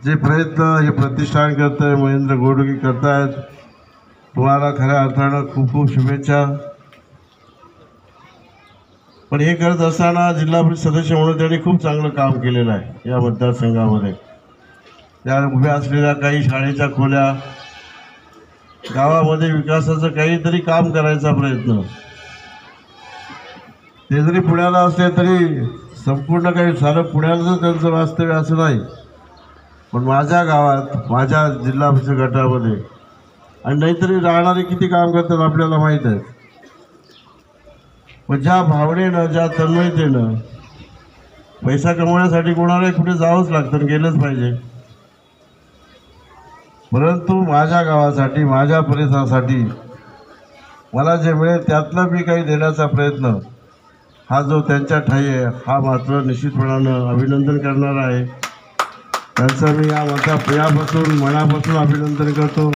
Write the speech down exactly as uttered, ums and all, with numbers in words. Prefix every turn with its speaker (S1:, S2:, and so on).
S1: जे प्रयत्न हे प्रतिष्ठान करत आहे, महेंद्र गोडगे करतायत, तुम्हाला खऱ्या अर्थानं खूप खूप शुभेच्छा। पण हे करत असताना जिल्हा परिषद सदस्य म्हणून त्यांनी खूप चांगलं काम केलेलं आहे या मतदारसंघामध्ये। त्या उभ्या असलेल्या काही शाळेच्या खोल्या, गावामध्ये विकासाचं काहीतरी काम करायचा प्रयत्न, ते जरी पुण्याला असले तरी संपूर्ण काही सारं पुण्यालाच त्यांचं वास्तव्य असं नाही, पण माझ्या गावात माझ्या जिल्हा परिषद गटामध्ये आणि नाहीतरी राहणारे किती काम करतात आपल्याला माहीत आहे। पण ज्या भावनेनं, ज्या तन्मयतेनं, पैसा कमवण्यासाठी कोणालाही कुठे जावंच लागतं, गेलंच पाहिजे, परंतु माझ्या गावासाठी, माझ्या परिसरासाठी मला जे मिळेल त्यातलं मी काही देण्याचा प्रयत्न, हा जो त्यांच्या ठाई आहे, हा मात्र निश्चितपणानं अभिनंदन करणार आहे। त्यांचं मी या मता यापासून मनापासून अभिनंदन करतो।